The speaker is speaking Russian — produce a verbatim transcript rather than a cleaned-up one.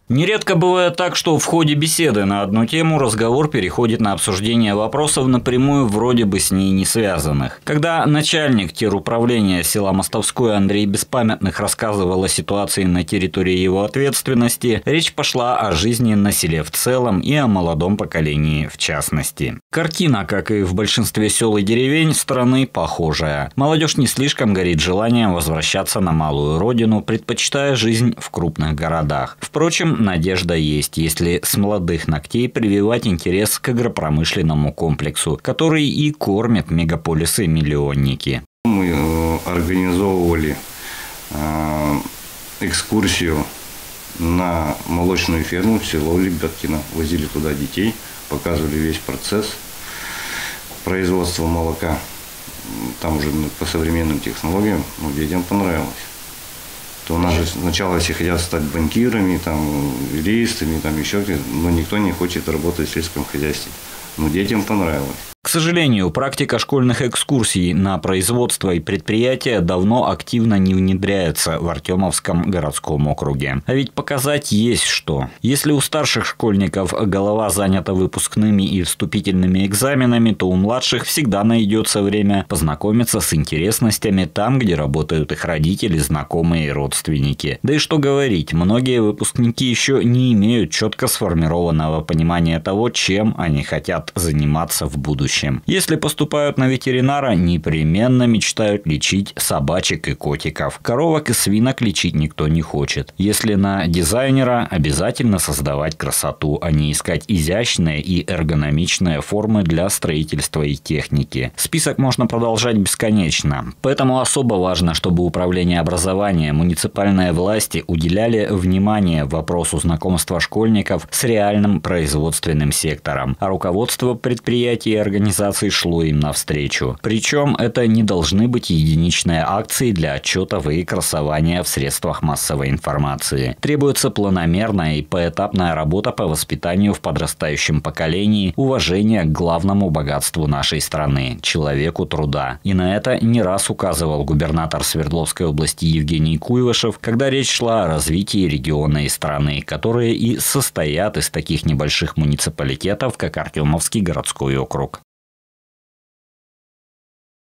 Нередко бывает так, что в ходе беседы на одну тему разговор переходит на обсуждение вопросов напрямую вроде бы с ней не связанных. Когда начальник теруправления села Мостовское Андрей Беспамятных рассказывал о ситуации на территории его ответственности, речь пошла о жизни на селе в целом и о молодом поколении в частности. Картина, как и в большинстве сел и деревень страны, похожая. Молодежь не слишком горит желанием возвращаться на малую родину, предпочитая жизнь в крупных городах. Впрочем, надежда есть, если с молодых ногтей прививать интерес к агропромышленному комплексу, который и кормит мегаполисы-миллионники. Мы организовывали экскурсию на молочную ферму в село Лебяткино. Возили туда детей, показывали весь процесс производства молока. Там уже по современным технологиям, ну, детям понравилось. То у нас же сначала все хотят стать банкирами, там, юристами, там еще где-то, но никто не хочет работать в сельском хозяйстве. Но детям понравилось. К сожалению, практика школьных экскурсий на производство и предприятия давно активно не внедряется в Артемовском городском округе. А ведь показать есть что. Если у старших школьников голова занята выпускными и вступительными экзаменами, то у младших всегда найдется время познакомиться с интересностями там, где работают их родители, знакомые и родственники. Да и что говорить, многие выпускники еще не имеют четко сформированного понимания того, чем они хотят заниматься в будущем. Если поступают на ветеринара, непременно мечтают лечить собачек и котиков. Коровок и свинок лечить никто не хочет. Если на дизайнера, обязательно создавать красоту, а не искать изящные и эргономичные формы для строительства и техники. Список можно продолжать бесконечно. Поэтому особо важно, чтобы управление образования, муниципальные власти уделяли внимание вопросу знакомства школьников с реальным производственным сектором, а руководство предприятий и организаций Организации шло им навстречу. Причем это не должны быть единичные акции для отчетов и красования в средствах массовой информации. Требуется планомерная и поэтапная работа по воспитанию в подрастающем поколении уважения к главному богатству нашей страны – человеку труда. И на это не раз указывал губернатор Свердловской области Евгений Куйвашев, когда речь шла о развитии региона и страны, которые и состоят из таких небольших муниципалитетов, как Артемовский городской округ.